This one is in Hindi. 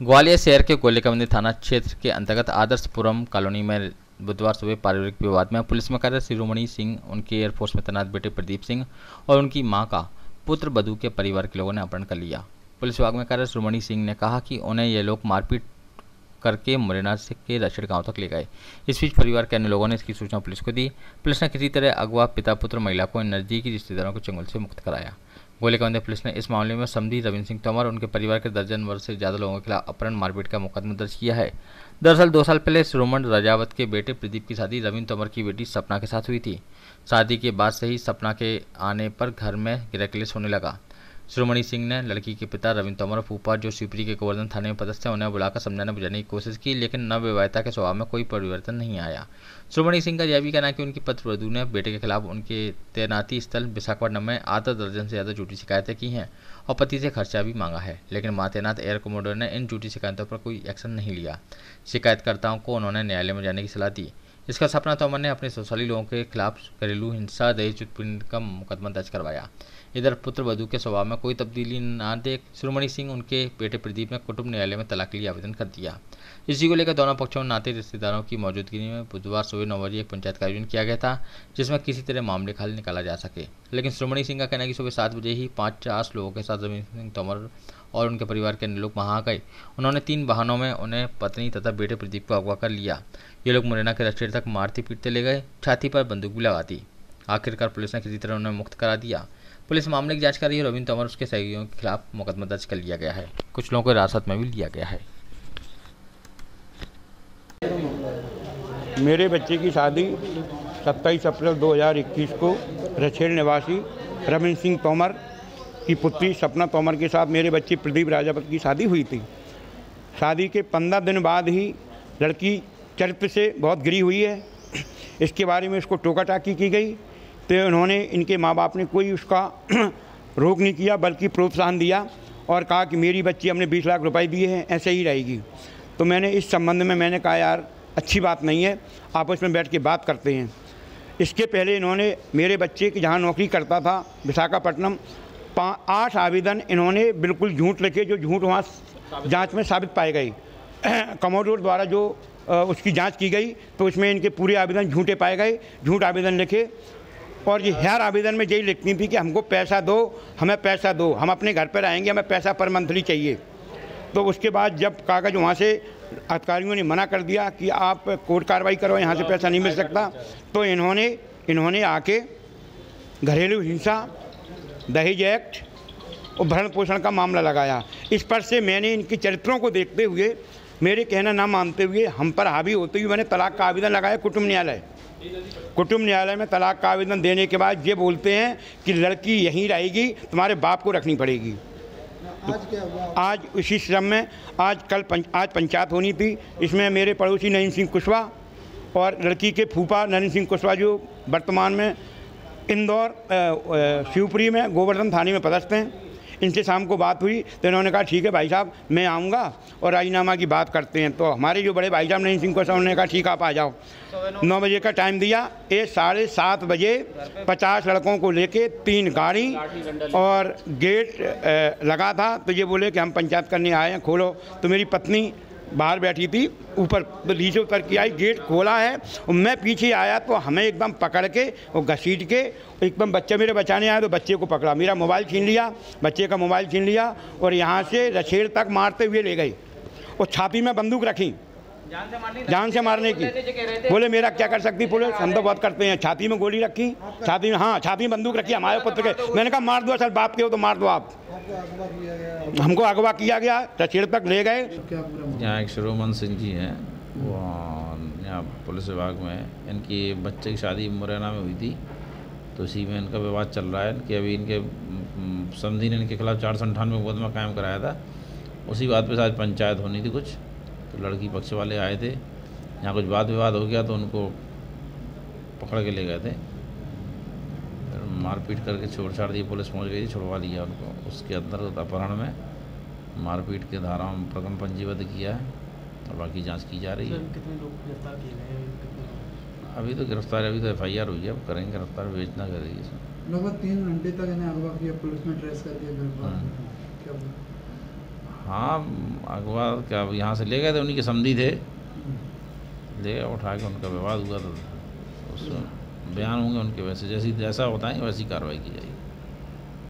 ग्वालियर शहर के गोलिकाबंदी थाना क्षेत्र के अंतर्गत आदर्शपुरम कॉलोनी में बुधवार सुबह पारिवारिक विवाद में पुलिस में कार्यरत शिरोमणि सिंह, उनके एयरफोर्स में तैनात बेटे प्रदीप सिंह और उनकी मां का पुत्र बधू के परिवार के लोगों ने अपहरण कर लिया। पुलिस विभाग में कार्यरत शिरोमणि सिंह ने कहा कि उन्हें ये लोग मारपीट करके मुरैना के रछेड़ गांव तक ले गए। इस बीच परिवार के अन्य लोगों ने इसकी सूचना पुलिस को दी। पुलिस ने किसी तरह अगवा पिता पुत्र महिला को नजदीकी रिश्तेदारों के चंगुल से मुक्त कराया। गोलीकाबंदी पुलिस ने इस मामले में समधी रविंद्र सिंह तोमर और उनके परिवार के दर्जन वर्ष से ज्यादा लोगों के खिलाफ अपहरण मारपीट का मुकदमा दर्ज किया है। दरअसल 2 साल पहले शिरोमणि राजावत के बेटे प्रदीप की शादी रविंद्र तोमर की बेटी सपना के साथ हुई थी। शादी के बाद से ही सपना के आने पर घर में गिरा क्लेश होने लगा। शिरोमणि सिंह ने लड़की के पिता रविंद्र तोमर और फूफा जो शिवपुरी के गोवर्धन थाने में पदस्थ है उन्हें बुलाकर समझाने बुझाने की कोशिश की, लेकिन नवविवाहिता के स्वभाव में कोई परिवर्तन नहीं आया। शिरोमणि सिंह का यह भी कहना है कि उनकी पतिवधू ने बेटे के खिलाफ उनके तैनाती स्थल विशाखापट्टनम में आधा दर्जन से ज़्यादा झूठी शिकायतें की हैं और पति से खर्चा भी मांगा है, लेकिन वहाँ तैनात एयर कमोडोर ने इन झूठी शिकायतों पर कोई एक्शन नहीं लिया। शिकायतकर्ताओं को उन्होंने न्यायालय में जाने की सलाह दी। इसका सपना तोमर ने अपने ससुराली लोगों के खिलाफ घरेलू हिंसा दहेज उत्पीड़न का मुकदमा दर्ज करवाया। इधर पुत्र वधू के स्वभाव में कोई तब्दीली न देख शिरोमणि सिंह उनके बेटे प्रदीप ने कुटुंब न्यायालय में तलाक के लिए आवेदन कर दिया। इसी को लेकर दोनों पक्षों में नाते रिश्तेदारों की मौजूदगी में बुधवार सुबह 9 बजे एक पंचायत का आयोजन किया गया था, जिसमें किसी तरह मामले का हल निकाला जा सके। लेकिन शिरोमणि सिंह का कहना है कि सुबह 7 बजे ही 50 लोगों के साथ रविंद्र सिंह तोमर और उनके परिवार के अन्य लोग वहां आ गए। उन्होंने 3 वाहनों में उन्हें पत्नी तथा बेटे प्रदीप को अगवा कर लिया। ये लोग मुरैना के रछेड़ तक मारते पीटते ले गए, छाती पर बंदूक भी लगा दी। आखिरकार पुलिस ने किसी तरह उन्हें मुक्त करा दिया। पुलिस मामले की जांच कर रही है। रविंद्र तोमर उसके सहयोगियों के खिलाफ मुकदमा दर्ज कर लिया गया है। कुछ लोगों को हिरासत में भी लिया गया है। मेरे बच्चे की शादी 27 अप्रैल 2021 को रछेड़ निवासी रविंद्र सिंह तोमर की पुत्री सपना तोमर के साथ मेरे बच्चे प्रदीप राजावत की शादी हुई थी। शादी के 15 दिन बाद ही लड़की चरित्र से बहुत गिरी हुई है। इसके बारे में उसको टोका टाकी की गई तो उन्होंने इनके माँ बाप ने कोई उसका रोक नहीं किया, बल्कि प्रोत्साहन दिया और कहा कि मेरी बच्ची हमने 20 लाख रुपए दिए हैं, ऐसे ही रहेगी। तो मैंने इस संबंध में मैंने कहा यार अच्छी बात नहीं है, आपस में बैठ के बात करते हैं। इसके पहले इन्होंने मेरे बच्चे की जहाँ नौकरी करता था विशाखापट्टनम 8 आवेदन इन्होंने बिल्कुल झूठ लिखे, जो झूठ वहाँ जांच में साबित पाए गए। कमोडोर द्वारा जो उसकी जांच की गई तो उसमें इनके पूरे आवेदन झूठे पाए गए, झूठ आवेदन लिखे। और ये हर आवेदन में यही लिखती थी कि हमको पैसा दो, हमें पैसा दो, हम अपने घर पर आएंगे, हमें पैसा पर मंथली चाहिए। तो उसके बाद जब कागज़ वहाँ से अधिकारियों ने मना कर दिया कि आप कोर्ट कार्रवाई करो, यहाँ से पैसा नहीं मिल सकता, तो इन्होंने आके घरेलू हिंसा, दहेज एक्ट और भरण पोषण का मामला लगाया। इस पर से मैंने इनके चरित्रों को देखते हुए, मेरे कहना ना मानते हुए, हम पर हावी होते हुए मैंने तलाक का आवेदन लगाया कुटुंब न्यायालय। कुटुंब न्यायालय में तलाक का आवेदन देने के बाद ये बोलते हैं कि लड़की यहीं रहेगी, तुम्हारे बाप को रखनी पड़ेगी। आज क्या हुआ? आज इसी श्रम में आज पंचायत होनी थी। इसमें मेरे पड़ोसी नरेंद्र सिंह कुशवाहा और लड़की के फूफा नरेंद्र सिंह कुशवाहा जो वर्तमान में इंदौर शिवपुरी में गोवर्धन थाने में पदस्थ हैं, इनसे शाम को बात हुई तो इन्होंने कहा ठीक है भाई साहब मैं आऊँगा और राजीनामा की बात करते हैं। तो हमारे जो बड़े भाई साहब नरेंद्र सिंह कुशवाहा उन्होंने कहा ठीक आप आ जाओ। 9 बजे का टाइम दिया। 7:30 बजे 50 लड़कों को लेके 3 गाड़ी और गेट लगा था। तो ये बोले कि हम पंचायत करने आए हैं, खोलो। तो मेरी पत्नी बाहर बैठी थी, ऊपर नीचे उतर के आई, गेट खोला है और मैं पीछे आया तो हमें एकदम पकड़ के और घसीट के एकदम बच्चा मेरे बचाने आया तो बच्चे को पकड़ा, मेरा मोबाइल छीन लिया, बच्चे का मोबाइल छीन लिया और यहाँ से रछेड़ तक मारते हुए ले गई और छाती में बंदूक रखी जान से मारने की। बोले मेरा क्या कर सकती पुलिस, हम तो बहुत करते हैं। छाती में गोली रखी, छाती में, हाँ छाती में बंदूक रखी हमारे पुत्र के। मैंने कहा मार दो, सर बाप के हो तो मार दो आप। हमको अगवा किया गया, रछेड़ तक ले गए। यहाँ एक शिरोमणि सिंह जी हैं, वो यहाँ पुलिस विभाग में, इनकी बच्चे की शादी मुरैना में हुई थी, तो इसी में इनका विवाद चल रहा है कि अभी इनके समधी ने इनके खिलाफ 498 मुकदमा कायम कराया था। उसी बात पे आज पंचायत होनी थी कुछ, तो लड़की पक्ष वाले आए थे, यहाँ कुछ वाद विवाद हो गया तो उनको पकड़ के ले गए थे, मारपीट करके छोड़ छाड़ दी। पुलिस पहुँच गई थी, छुड़वा लिया उनको। उसके अंतर्गत अपहरण में मारपीट के धाराओं में प्रकरण पंजीबद्ध किया है और बाकी जांच की जा रही है। कितने लोग गिरफ्तार किए गए? अभी तो गिरफ्तार, अभी तो FIR हुई है, अब करेंगे गिरफ्तार, भेजना करेगी इसमें। लगभग 3 घंटे तक इन्हें अगवा किया, पुलिस ने ट्रेस कर दिया। हाँ, अखबार क्या यहाँ से ले गए थे, उन्हीं के समधी थे, ले गए उठा के, उनका विवाद हुआ था, उसमें बयान होंगे उनके, वैसे जैसा बताएंगे वैसी कार्रवाई की जाएगी।